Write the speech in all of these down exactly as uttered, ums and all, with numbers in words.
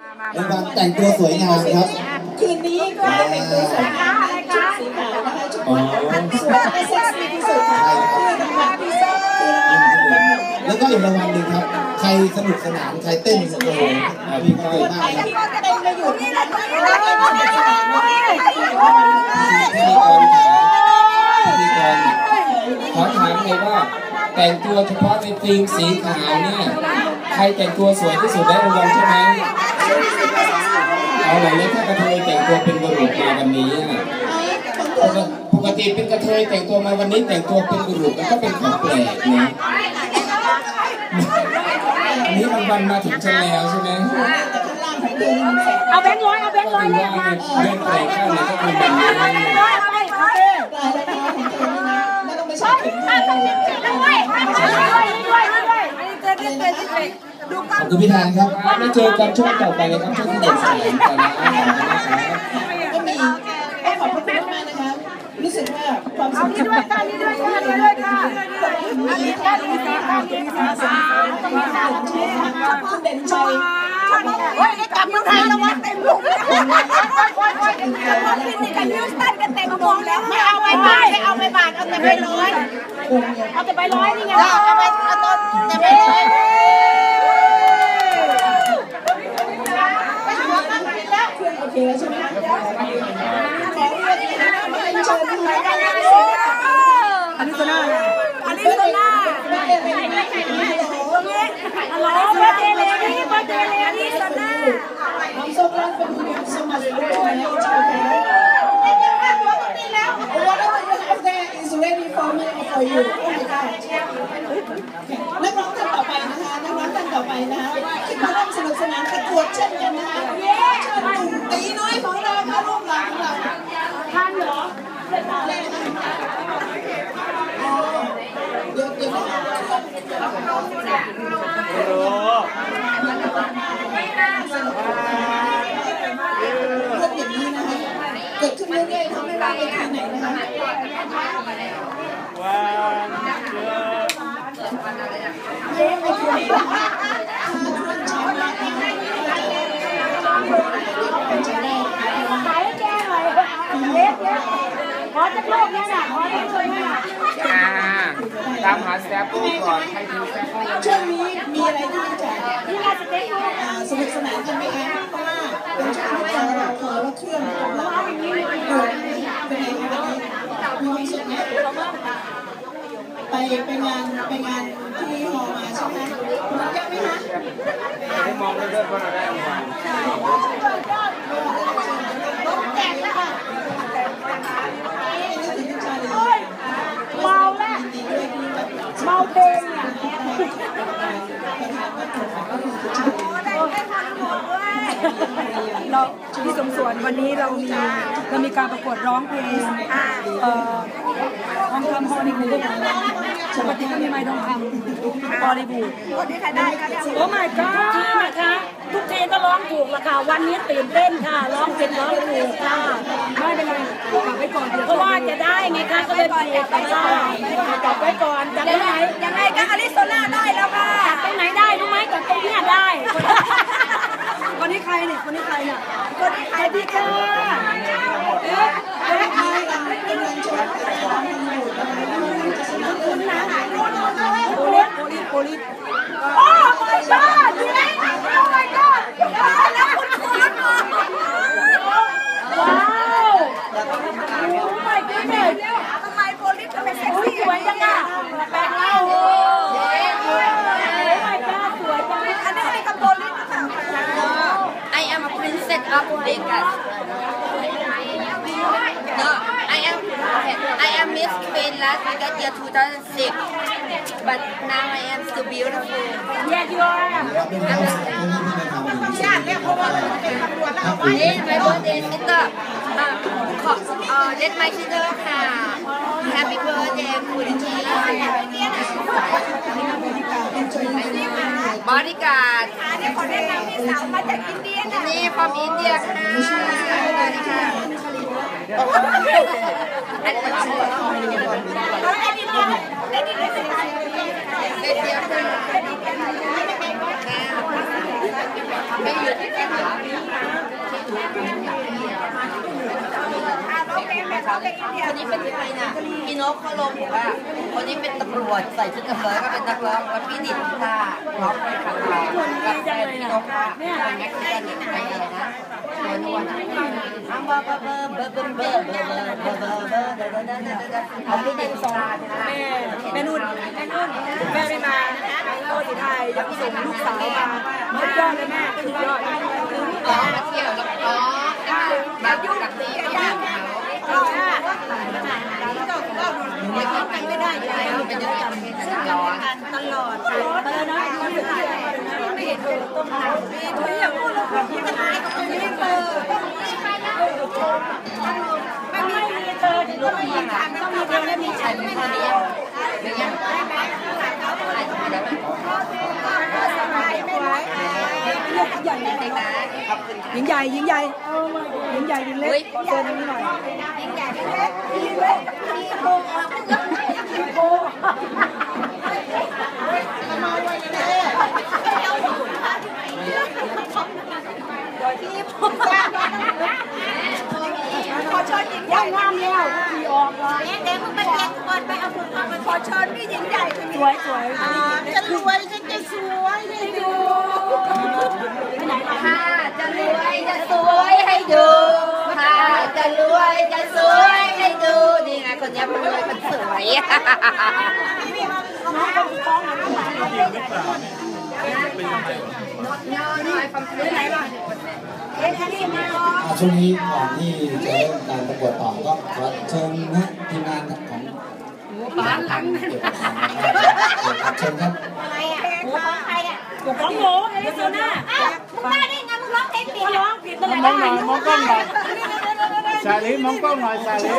เป็นการแต่งตัวสวยงามครับคืนนี้ก็แต่งตัวสวยงามชุดสีขาวนะคะชุดมันสวยและเซ็กซี่ที่สุดค่ะคือรางวัลพิเศษคือรางวัลรางวัลแล้วก็อีกรางวัลหนึ่งครับใครสนุกสนานใครเต้นโอ้โหมีความสุขมากครับเต้นก็อยู่ที่นั่นเลยแล้วก็สนุกสนานด้วยพี่กรขอถามเลยว่าแต่งตัวเฉพาะในธีมสีขาวเนี่ยใครแต่งตัวสวยที่สุดได้รางวัลใช่ไหมเอาหน่อยเลยถ้ากระเทยแต่งตัวเป็นบุรุษมาวันนี้ปกติเป็นกระเทยแต่งตัวมาวันนี้แต่งตัวเป็นบุรุษมันก็เป็นของแปลกนะอันนี้รางวัลมาถึงฉันแล้วใช่ไหมเอาแบงค์ร้อยเอาแบงค์ร้อยเลยค่ะเดินแปลกข้างไหนก็เป็นแบบนี้ปลายรองเท้าของเธอนี่นะไม่ต้องไปใช้ถุงเท้าเลยด้วยด้วยด้วยด้วยอันนี้เต้นเต้นเต้นเต้นดูขอบคุณพี่แทนครับไม่เจอกันช่วงต่อไปเลยครับช่วงที่เด็กสายแต่ละอันนะครับก็มีก็ขอบคุณมากนะคะรู้สึกว่าความสุขที่ด้วยค่ะนี่ด้วยค่ะนี่ด้วยค่ะอันนี้ค่ะนี่ค่ะนี่ค่ะต้องมีค่ะคุณเด่นชัยโอ้ยได้กลับเมืองไทยแล้ววัดเต็มลูกเลยโอ้ยโอ้ยโอ้ยโอ้ยฟินนี่กับนิวสตันกันเต็มกองแล้วไม่เอาไปบาทไม่เอาไปบาทเอาแต่ใบร้อยเอาแต่ใบร้อยนี่ไงเอาไปเอาต้นแต่ใบร้อยโอเคแล้วใช่ไหมคะขอเรียนนะคะมาเป็นเชิญนะคะอันนี้โซน่าอันนี้โซน่าไม่ได้ไม่ได้ไม่ได้ตรงนี้ฮัลโหลเบอร์เดย์เลดี้เบอร์เดย์เลดี้โซน่า I'm so glad for you so much for joining us today. Whatever you have there is ready for me or for you. Oh my God. นักร้องท่านต่อไปนะคะนักร้องท่านต่อไปนะคะที่มาร่วมสนุกสนานประกวดเช่นกันนะคะเชิญหนุ่มตีน้อยของเรามาร่วมรำของเราท่านเหรอเลยนะคะเดี๋ยวเดี๋ยวนะคะเรื่องอย่างนี้นะคะเกิดขึ้นเรื่อยๆทำให้เราไปที่ไหนนะคะเล่นไปคุยขายแก้หน่อยเล็กเนี่ยขอจะโลกเนี่ยนะขอจะช่วยเนี่ยนะตามหาแซ่บก่อนใครดูแซ่บช่วงนี้มีอะไรที่จะที่เราจะได้สนุกสนานกันไหมคะเพราะว่าเป็นช่วงที่เราขอว่าเครื่องของเราเป็นไงคะมีความสุขไหมไปไปงานไปงานที่ฮอมาใช่ไหมเหมือนกันไหมคะไม่มองเรื่อยๆเพราะเราได้รางวัลแจกแล้วค่ะเมาแล้วเมาเพลงเนี่ยเราที่สมส่วนวันนี้เรามีเรามีการประกวดร้องเพลงเอ่อทองคำฮอลลีวูดปกติก็มีไม้ทองคำฮอลลีวูดวันนี้ใครได้คะโอ้ my god นะคะทุกทีก็ร้องถูกละค่ะวันนี้ตื่นเต้นค่ะร้องเป็นร้องถูกค่ะไม่เป็นไรกลับไปก่อนเพราะว่าจะได้ไงคะก็เลยถูกไปก่อนกลับไปก่อนจากไหนยังไงก็อลิโซน่าได้แล้วค่ะจากตรงไหนได้รู้ไหมจากตรงนี้ได้คนนี้ใครเนี่ยคนนี้ใครเนี่ยคนนี้ใครดีค่ะเอ๊ะเอ๊ะใครกันเป็นวันชมคุณนะโอลิสโอลิสโอลิสโอ้ my god โอ้ my god แล้วคุณคุณว้าวโอ้ my goodness ทำไมโอลิสทำไมเซ็กซี่สวยจังอ่ะแปลกเล่าโอ้ my god สวยจังอันนี้ให้กับโอลิสหรือเปล่า I am a princess of Vegas. No, I am I am Miss Queen Las Vegas year two thousand six. But now I am still beautiful. Yeah, you are. Hey, my birthday, sister. Uh, uh, let my sister have happy birthday, Purity. Bodyguard. นี่ from India ค่ะอันนี้ได้ดีมากได้ดีได้ดีได้ดีค่ะไม่หยุดคนนี้เป็นใครน่ะพี่นกเขาลงบอกว่าคนนี้เป็นตำรวจใส่ชุดตำรวจก็เป็นนักร้องแล้วพี่ดิดกีตาร์ร้องไปครั้งแรกกับแฟนพี่นกว่าเป็นแม็กซ์กันในอะไรนะตัวนวลอ้าวเบอร์เบอร์เบอร์เบอร์เบอร์เบอร์เบอร์เบอร์เบอร์เบอร์เบอร์เบอร์เบอร์เบอร์เบอร์เอาพี่ดิดกีตาร์แม่แม่นุ่นแม่นุ่นแม่ไม่มาโคตรไทยยังส่งลูกสาวมาสุดยอดเลยแม่สุดยอดอ๋อมาเที่ยวแล้วอ๋อมาอยู่กับพี่ย่างเขาไม่เข้ากันไม่ได้เลยเป็นยังไงตลอดตลอดตลอดเลยนะไม่เห็นตัวต้นไม้ไม่อยากพูดเลยที่มันไม่ก็ไม่ได้เปิดไม่มีเธอที่ต้องมีการต้องมีเธอและมีฉันไม่เดียวไม่ยังสบายไม่ไหวยิงใหญ่ยิงใหญ่ยิงใหญ่ยิงเล็กเดินนี้หน่อยยิงใหญ่ยิงเล็กยิงเล็กยิงโป่งยิงโป่งมาไว้เลยที่ผมขอเชิญยิงใหญ่งามแล้วขี่ออกเลยเด็กมึงไปเก็บก่อนไปเอาคุณมาขอเชิญพี่ยิงใหญ่สวยสวยจะรวยจะจะสวยให้ดูค่ะจะรวยจะสวยให้ดูค่ะจะรวยจะสวยให้ดูนี่ไงคนนี้มันรวยมันสวยช่วงนี้ก่อนที่จะเริ่มการประกวดต่อก็ขอเชิญนะทีมงานของร้านหลังเกี่ยวกับเชิญครับของหมูเอลิโซน่าคุณป้าได้ไงมึงร้องเพลงผิดร้องผิดมองหน่อยมองกล้องหน่อยสาลีมองกล้องหน่อยสาลี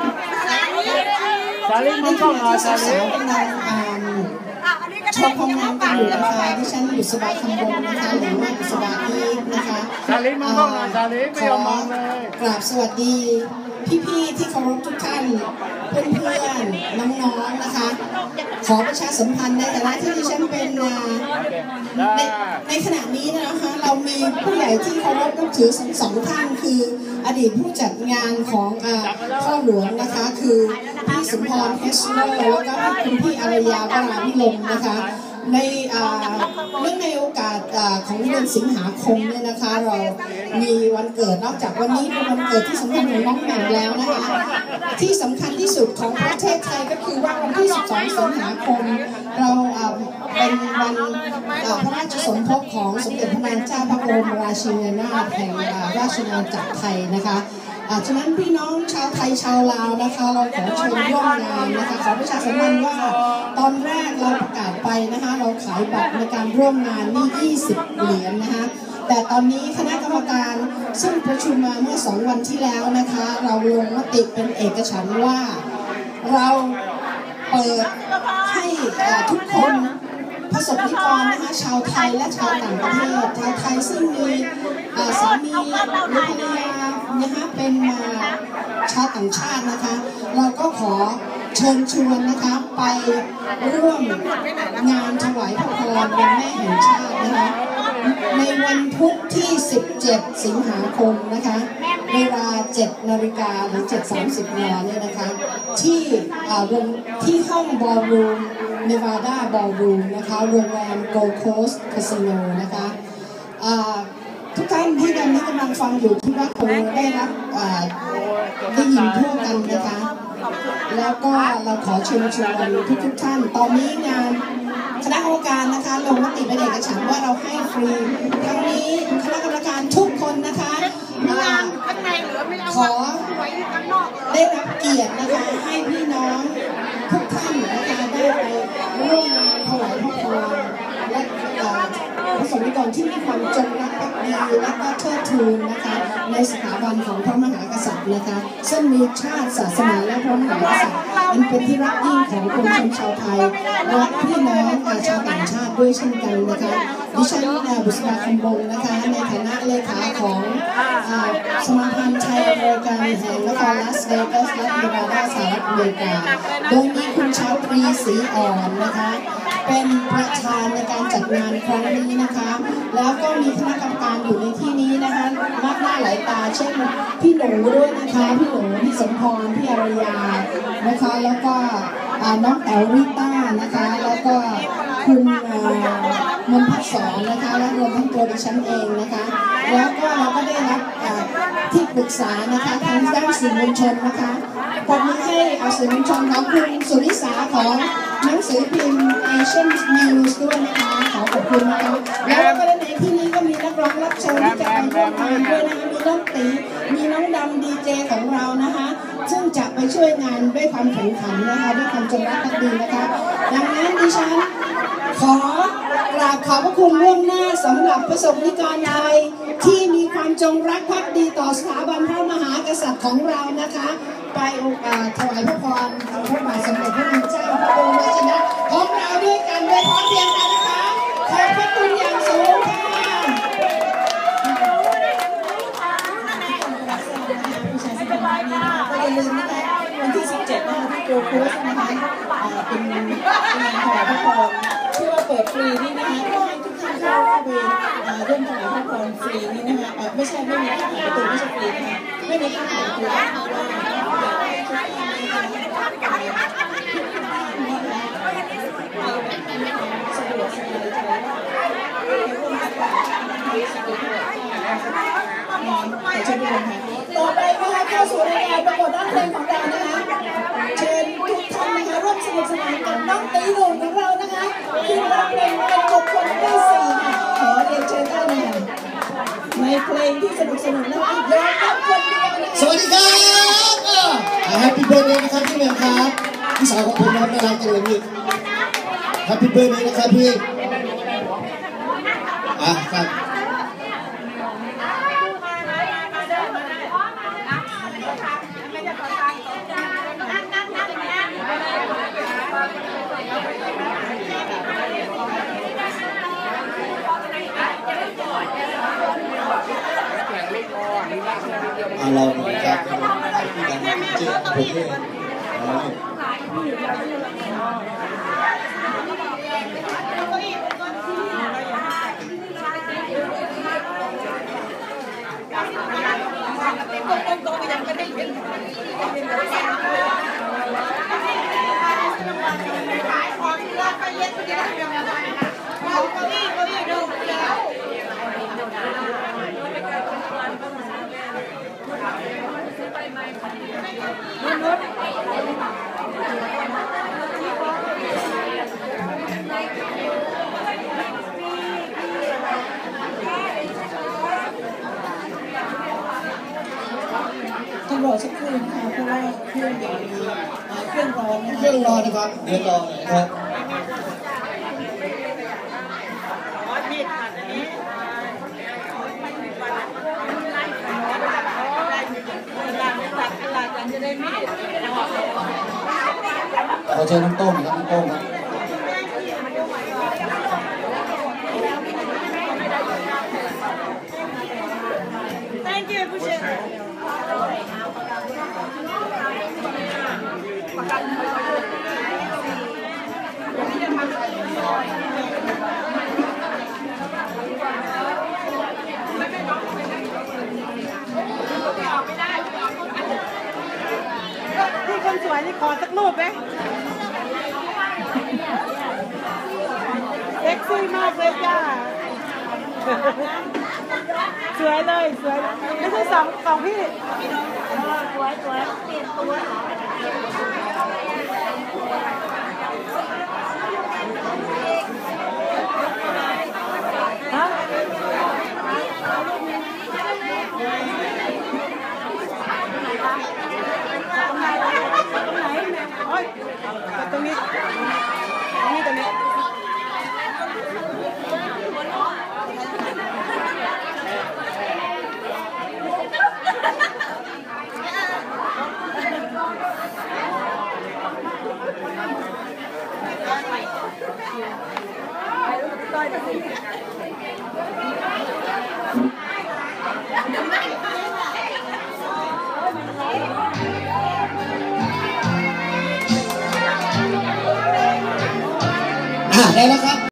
สาลีมองกล้องหน่อยสาลีกำลังชมความงามกันอยู่นะคะดิฉันบุษบาคำบงนะคะหรือว่าบุษบาอีกนะคะสาลีมองกล้องหน่อยสาลีไม่ยอมมองเลยกราบสวัสดีพี่ๆที่เคารพทุกท่านเพื่อนๆน้องๆนะคะขอประชาสัมพันธ์ในฐานะที่ดิฉันเป็นในในขณะนี้นะคะเรามีผู้ใหญ่ที่เคารพนับถือสองสองท่านคืออดีตผู้จัดงานของพ่อหลวงนะคะคือพี่สมพรเฮสโนแล้วก็คุณพี่อารยาวราพิลมนะคะในเรื่องในโอกาสของเดือนสิงหาคมเนี่ยนะคะเรามีวันเกิดนอกจากวันนี้เป็นวันเกิดที่สำคัญของน้องแหม่มแล้วนะคะที่สำคัญที่สุดของประเทศไทยก็คือว่าวันที่สิบสองสิงหาคมเราเป็นวันพระราชสมภพของสมเด็จพระนางเจ้าพระบรมราชินีนาถแห่งราชอาณาจักรไทยนะคะฉะนั้นพี่น้องชาวไทยชาวลาวนะคะเราขอเชิญร่วมงานนะคะขอประชาสัมพันธ์ว่าตอนแรกเราประกาศไปนะคะเราขายบัตรในการร่วมงานนี่ยี่สิบเหรียญนะคะแต่ตอนนี้คณะกรรมการซึ่งประชุมมาเมื่อสองวันที่แล้วนะคะเราลงมติเป็นเอกฉันท์ว่าเราเปิดให้ทุกคนประสบนิกรนะคะชาวไทยและชาวต่างประเทศชาวไทยซึ่งมีสามีหรือภรรยานะคะเป็นมาชาวต่างชาตินะคะเราก็ขอเชิญชวนนะคะไปร่วมงานถวายพระพรวันแม่แห่งชาตินะคะในวันพุธที่สิบเจ็ดสิงหาคมนะคะเวลาเจ็ดนาฬิกาหรือเจ็ดสามสิบนเนี่ยนะคะที่โรงที่ห้องบอลรูมเนวาดาบอลรูมนะคะโรงแรมโกลด์โคสต์คาสิโนนะคะทุกท่านที่ตอนนี้กำลังฟังอยู่ที่ว่าคงได้รับได้ยินทั่วกันนะคะแล้วก็เราขอเชิญชวนทุกทุกท่านตอนนี้งานคณะกรรมการนะคะลงมติเป็นเอกฉันท์ว่าเราให้ฟรีทั้งนี้คณะกรรมการทุกคนนะคะขอได้รับเกียรตินะคะให้พี่น้องทุกท่านนะคะได้ไปร่วมงานถวายพระพรและประสบนิกรที่มีความจงรักภักดีและก็เทิดทูนนะคะในสถาบันของพระมหากษัตริย์นะคะซึ่งมีชาติศาสนาและพระมหากษัตริย์อันเป็นที่รักยิ่งของคนชนชาวไทยและพี่น้องชาวต่างชาติด้วยเช่นกันนะคะดิฉันบุษบาคำบงนะคะในฐานะเลขาของสมาพันธ์ไทยอเมริกันแห่งนครลาสเวกัสรัฐเนวาดาสหรัฐอเมริกาโดยมีคุณชาวตรีศรีอ่อนนะคะเป็นประธานในการจัดงานครั้งนี้นะคะแล้วก็มีคณะกรรมการอยู่ในที่นี้นะคะมากหน้าหลายตาเช่นพี่หนูด้วยนะคะพี่หนูพี่สมพรพี่อารยานะคะแล้วก็น้องแอลริต้านะคะแล้วก็คุณมนพัฒน์สอนนะคะและรวมทั้งตัวดิฉันเองนะคะแล้วก็เราก็ได้รับที่ปรึกษานะคะทางด้านสื่อมวลชนนะคะปรบมือให้สื่อมวลชนของคุณสุริสาของหนังสือพิมพ์ Asian News ด้วยนะคะขอขอบคุณนะคะแล้วก็ในที่นี้ก็มีนักร้องรับเชิญที่จะไปร่วมงานด้วยนะคะมีน้องตีมีน้องดำดีเจของเรานะคะซึ่งจะไปช่วยงานด้วยความแข็งขันนะคะด้วยความจงรักภักดีนะคะดังนั้นดิฉันขอกราบขอบพระคุณล่วงหน้าสำหรับประสบนิกรไทยที่มีความจงรักภักดีต่อสถาบันพระมหากษัตริย์ของเรานะคะไปโอกาสถวายพระพรพระบาทสมเด็จพระนางเจ้าพระบรมราชินีของเราด้วยกันด้วยพร้อมเพรียงกันนะคะขอบพระคุณอย่างสูงค่ะก็อย่าลืมนะคะวันที่สิบเจ็ดนะคะที่โกลด์โคสต์นะคะเป็นงานถวายพระพรที่ว่าเปิดฟรีนี่นะคะก็ให้ทุกท่านเข้าไปร่วมถวายพระพรฟรีนี่นะคะไม่ใช่ไม่มีค่าผ่านประตูไม่ใช่ฟรีนะคะไม่มีค่าผ่านประตูเพราะว่าอยากให้ทุกท่านนะคะสะดวกสบายใจว่าร่วมกันสะดวกจะดูค่ะต่อไปนะคะเข้าสู่รายการประกวดร้องเพลงของเรานะคะเชิญทุกท่านนะคะร่วมสนุกสนานกับน้องตีหนุ่มของเรานะคะที่ร้องเพลงเป็นบุคคลที่สี่ค่ะขอเรียนเชิญท่านนะคะในเพลงที่สนุกสนุกนะคะยอมรับคนเดียวนะคะสวัสดีครับแฮปปี้เบิร์ดเดย์นะครับพี่แมวครับพี่สาวของผมน่ารักจังเลยพี่แฮปปี้เบิร์ดเดย์นะครับพี่อ่ะครับอ่าเราเหมือนกันที่กันเจอผมเลยต้องรอสักครู่นะคะเพราะว่าเครื่องยังมีเครื่องร้อนนะคะเครื่องรอนะครับเดี๋ยวรอหน่อยครับขอเชิญน้ำต้มครับน้ำต้มครับพี่คนสวยนี่ขอสักรูปไหมเซ็กซี่มากเลยจ้าสวยเลยสวยไม่ใช่สองสองพี่สวยสวยเปลี่ยนตัวฮะตรงนี้ตรงนี้ตรงนี้ได้แล้วครับ